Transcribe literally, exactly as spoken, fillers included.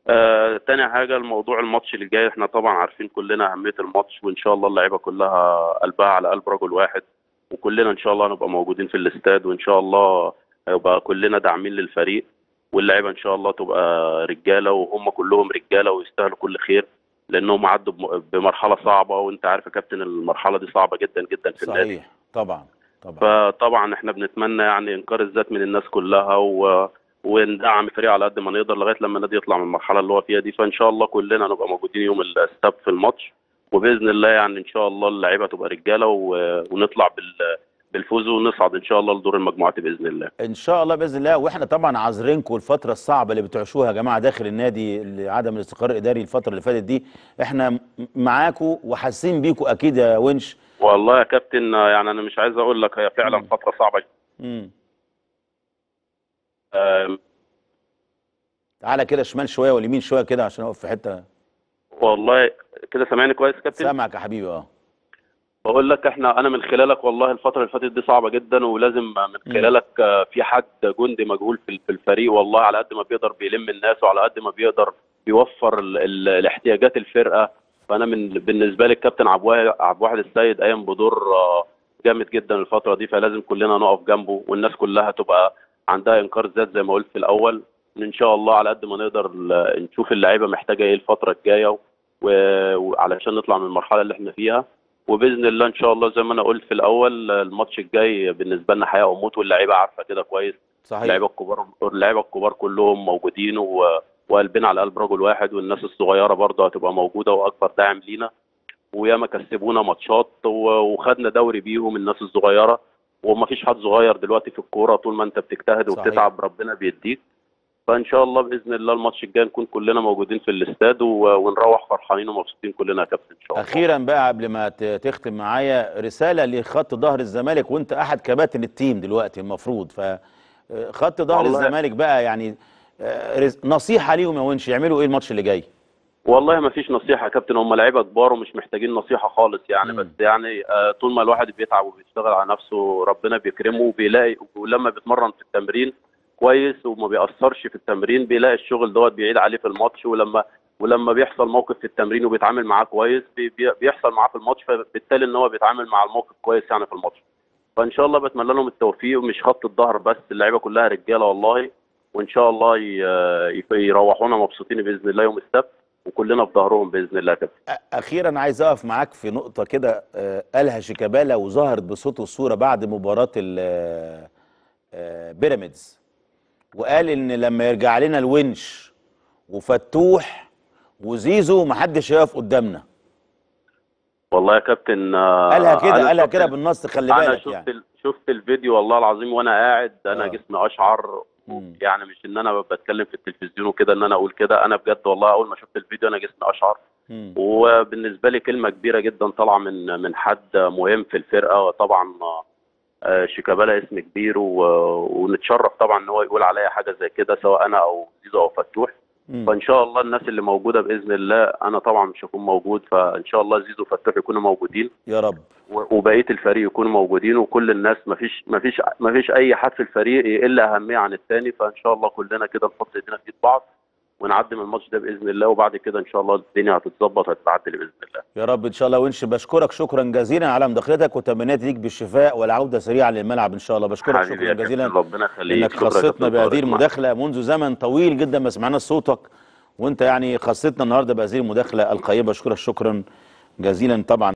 آه تاني حاجه الموضوع الماتش اللي جاي، احنا طبعا عارفين كلنا اهميه الماتش، وان شاء الله اللعيبه كلها قلبها على قلب رجل واحد، وكلنا ان شاء الله هنبقى موجودين في الاستاد، وان شاء الله هيبقى كلنا داعمين للفريق، واللعيبه ان شاء الله تبقى رجاله، وهم كلهم رجاله ويستاهلوا كل خير، لانهم عدوا بم- بمرحله صعبه، وانت عارف يا كابتن المرحله دي صعبه جدا جدا في النادي. صحيح، طبعا طبعا. فطبعا احنا بنتمنى يعني انكار الذات من الناس كلها، و... وندعم الفريق على قد ما نقدر لغايه لما النادي يطلع من المرحله اللي هو فيها دي. فان شاء الله كلنا نبقى موجودين يوم السبت في الماتش، وباذن الله يعني ان شاء الله اللعيبه تبقى رجاله، و... ونطلع بال... بالفوز، ونصعد ان شاء الله لدور المجموعات باذن الله. ان شاء الله باذن الله. واحنا طبعا عذرينكم الفتره الصعبه اللي بتعيشوها يا جماعه داخل النادي لعدم الاستقرار الاداري الفتره اللي فاتت دي، احنا م- معاكم وحاسين بيكم اكيد يا ونش. والله يا كابتن يعني انا مش عايز اقول لك، هي فعلا مم. فتره صعبه. مم. آم، تعالى كده شمال شويه واليمين شويه كده عشان اقف في حته. والله كده سامعني كويس يا كابتن؟ سامعك يا حبيبي. اه. بقول لك احنا انا من خلالك والله الفتره اللي فاتت دي صعبه جدا، ولازم من مم. خلالك آه، في حد جندي مجهول في في الفريق، والله على قد ما بيقدر بيلم الناس، وعلى قد ما بيقدر بيوفر ال ال الاحتياجات الفرقه. فانا من بالنسبه لي الكابتن عبد الواحد عبد الواحد السيد قايم بدور آه، جامد جدا الفتره دي، فلازم كلنا نقف جنبه، والناس كلها تبقى عندها انكار ذات زي ما قلت في الاول. ان شاء الله على قد ما نقدر ال- نشوف اللعيبه محتاجه ايه الفتره الجايه، و- وعلشان نطلع من المرحله اللي احنا فيها. وباذن الله ان شاء الله زي ما انا قلت في الاول، الماتش الجاي بالنسبه لنا حياه وموت، واللعيبه عارفه كده كويس. صحيح. اللعيبه الكبار اللعيبه الكبار كلهم موجودين، و... وقلبنا على قلب رجل واحد، والناس الصغيره برضه هتبقى موجوده واكبر داعم لينا. وياما كسبونا ماتشات، و... وخدنا دوري بيهم الناس الصغيره، وما فيش حد صغير دلوقتي في الكوره، طول ما انت بتجتهد صحيح. وبتتعب ربنا بيديك. فان شاء الله باذن الله الماتش الجاي نكون كلنا موجودين في الاستاد، و... ونروح فرحانين ومبسوطين كلنا يا كابتن ان شاء الله. اخيرا بقى قبل ما ت- تختم معايا، رساله لخط ظهر الزمالك، وانت احد كباتن التيم دلوقتي المفروض، فخط ظهر والله الزمالك بقى يعني آه، رس- نصيحه ليهم يا ونش، يعملوا ايه الماتش اللي جاي؟ والله ما فيش نصيحة يا كابتن، هم لعيبة كبار ومش محتاجين نصيحة خالص يعني. بس مم. يعني آه، طول ما الواحد بيتعب وبيشتغل على نفسه ربنا بيكرمه، وبيلاقي ولما بيتمرن في التمرين كويس وما بيأثرش في التمرين بيلاقي الشغل دوت بيعيد عليه في الماتش. ولما ولما بيحصل موقف في التمرين وبيتعامل معاه كويس بي بي- بيحصل معاه في الماتش، فبالتالي ان هو بيتعامل مع الموقف كويس يعني في الماتش. فان شاء الله بتمنى لهم التوفيق، ومش خط الظهر بس، اللعيبة كلها رجالة والله. وان شاء الله ي- ي- يروحونا مبسوطين باذن الله يوم السبت، وكلنا في ظهرهم باذن الله يا كابتن. أ- اخيرا عايز اقف معاك في نقطه كده آه، قالها شيكابالا وظهرت بصوت والصوره بعد مباراه ال- آه، آه، بيراميدز، وقال ان لما يرجع لنا الونش وفتوح وزيزو محدش هيقف قدامنا. والله يا كابتن آه، قالها كده، انا قالها شفت كده ال- بالنص، خلي انا بالك شفت يعني. ال- شفت الفيديو والله العظيم وانا قاعد، انا اه. جسمي اشعر. مم. يعني مش ان انا بتكلم في التلفزيون وكده ان انا اقول كده، انا بجد والله اول ما شفت الفيديو انا جسمي اشعر. مم. وبالنسبه لي كلمه كبيره جدا طالعه من من حد مهم في الفرقه، وطبعا آه، شيكابالا اسم كبير، و- ونتشرف طبعا ان هو يقول عليا حاجه زي كده، سواء انا او زيزو او فتوح. مم. فان شاء الله الناس اللي موجوده باذن الله، انا طبعا مش هكون موجود، فان شاء الله زيزو وفتوح يكونوا موجودين، يا رب. و- وبقيه الفريق يكونوا موجودين، وكل الناس مفيش مفيش مفيش اي حد في الفريق يقل اهميه عن الثاني. فان شاء الله كلنا كده نحط ايدينا في ايد بعض، ونعدي من الماتش ده باذن الله، وبعد كده ان شاء الله الدنيا هتتظبط وهتتعدل باذن الله. يا رب ان شاء الله. ونش بشكرك شكرا جزيلا على مداخلتك، وتمنياتي ليك بالشفاء والعوده سريعا للملعب ان شاء الله. بشكرك حبيبي شكرا يا كابتن جزيلا ربنا يخليك، انك شكرا يا خصتنا كابتن بهذه طارق. مع- المداخله منذ زمن طويل جدا ما سمعنا صوتك، وانت يعني خصتنا النهارده بهذه المداخله القيمه. بشكرك شكرا جزيلا طبعا.